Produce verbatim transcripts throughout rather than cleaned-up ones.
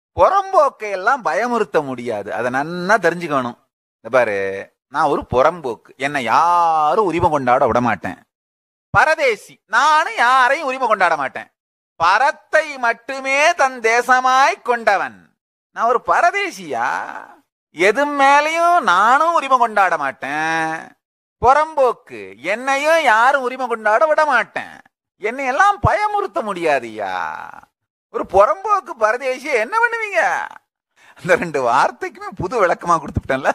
புறம்போக்கை எல்லாம் பயமுறுத்த முடியாது. அதை நன்னா தெரிஞ்சுக்கணும். இந்த பாரு, நான் ஒரு புறம்போக்கு, என்னை யாரும் உரிமை கொண்டாட விட மாட்டேன். பரதேசி, நானும் யாரையும் உரிமை கொண்டாட மாட்டேன். பரத்தை மட்டுமே தன் தேசமாய் கொண்டவன். நான் ஒரு பரதேசியா, எது மேலையும் நானும் உரிமை கொண்டாட மாட்டேன். புறம்போக்கு, என்னையும் யாரும் உரிமை கொண்டாட விட மாட்டேன். என்னை எல்லாம் பயமுறுத்த முடியாதுயா. ஒரு புறம்போக்கு பரதேசிய என்ன பண்ணுவீங்க? அந்த ரெண்டு வார்த்தைக்குமே புது விளக்கமா கொடுத்துட்டேன்ல.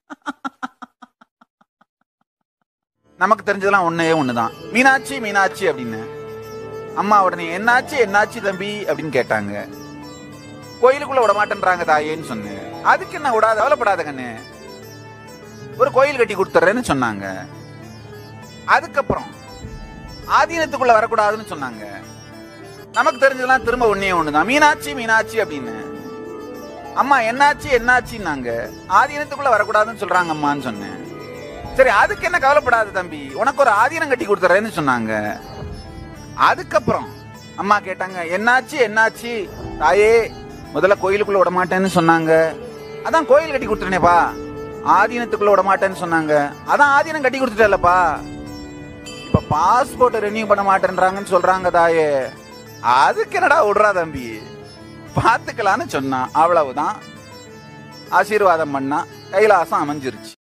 நமக்கு தெரிஞ்சதெல்லாம் ஒன்னே ஒண்ணுதான், மீனாட்சி மீனாட்சி அப்படின்னு. அம்மா உடனே என்னாச்சு என்னாச்சு தம்பி அப்படின்னு கேட்டாங்க. கோயிலுக்குள்ள விட மாட்டேன்றாங்க தாயேன்னு சொன்னேன். அதுக்கு என்ன விடாத, கவலைப்படாத கண்ணு, ஒரு கோயில் கட்டி கொடுத்துறேன்னு சொன்னாங்க. அதுக்கப்புறம் ஆதீனத்துக்குள்ள வரக்கூடாதுன்னு சொன்னாங்க. நமக்கு தெரிஞ்சதெல்லாம் திரும்ப ஒன்னே ஒண்ணுதான், மீனாட்சி மீனாட்சி அப்படின்னு. அம்மா என்னாச்சு என்னாச்சுன்னாங்க. ஆதீனத்துக்குள்ள வரக்கூடாதுன்னு சொல்றாங்க அம்மான்னு சொன்னேன். சரி, அதுக்கு என்ன கவலைப்படாது தம்பி, உனக்கு ஒரு ஆதீனம் கட்டி கொடுத்துறேன்னு சொன்னாங்க. அதுக்கப்புறம் அம்மா கேட்டாங்க, என்னாச்சு என்னாச்சு தாயே, முதல்ல கோயிலுக்குள்ள விட மாட்டேன்னு சொன்னாங்க, அதான் கோயில் கட்டி கொடுத்துட்டேனேப்பா. ஆதீனத்துக்குள்ள விட மாட்டேன்னு சொன்னாங்க, அதான் ஆதீனம் கட்டி கொடுத்துட்டேன்லப்பா. இப்ப பாஸ்போர்ட் ரெனியூ பண்ண மாட்டேன்றாங்கன்னு சொல்றாங்க தாயே, அதுக்கு என்னடா விடுறா தம்பி, பாத்துக்கலான்னு சொன்னா. அவ்வளவுதான், ஆசீர்வாதம் பண்ணா, கைலாசம் அமைஞ்சிருச்சு.